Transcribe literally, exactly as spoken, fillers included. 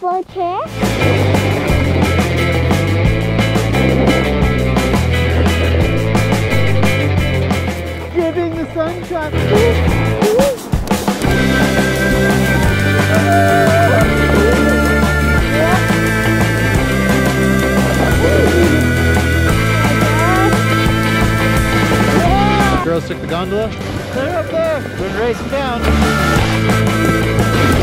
four chair. Giving the sunshine. Girls took the gondola. They're up there. We're racing down.